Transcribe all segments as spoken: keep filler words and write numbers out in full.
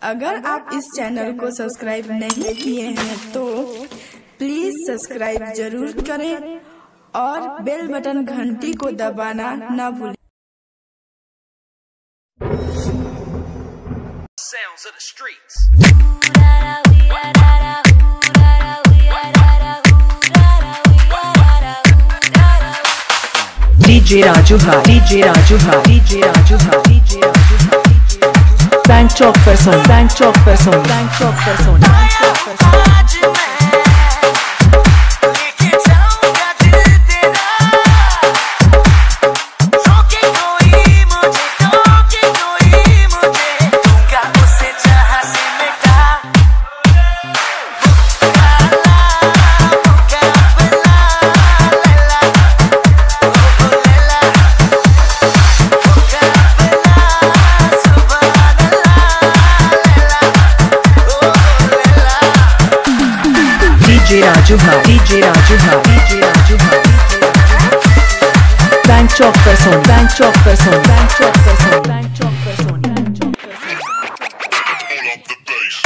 अगर आप इस चैनल को सब्सक्राइब नहीं किए हैं तो प्लीज सब्सक्राइब जरूर करें और बेल बटन घंटी को दबाना न भूलें। Sounds of the streets. D J Raju Bhai, D J Raju Bhai, D J Raju Bhai, D J Raju Bhai, Bank Chalk person, Bank Chalk person, Bank Chalk person, Bank Chalk person. D J Raju Bhai, D J Raju Bhai, D J Raju Bhai, Bank Chalk person, Bank Chalk person, Bank Chalk person, Bank Chalk person, Bank Chalk person. Pull up the bass.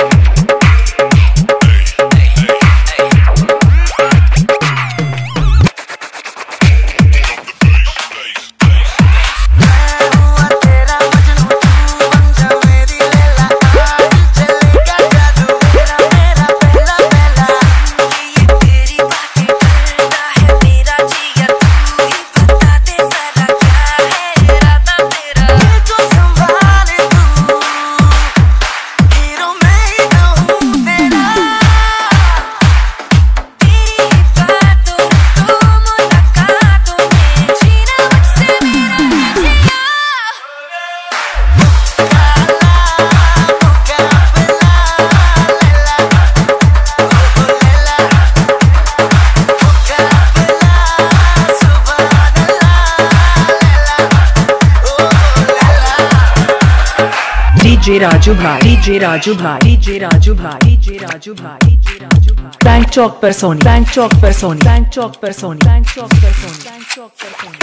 D J Raju Bhai, D J Raju Bhai, D J Raju Bhai, D J Raju Bhai, D J Raju Bhai. Bank Chalk person, Bank Chalk person, Bank Chalk person, Bank Chalk person, Bank Chalk person.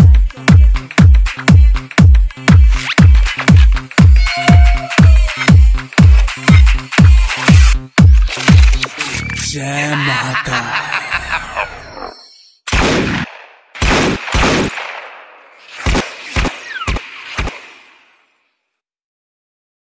जय माता।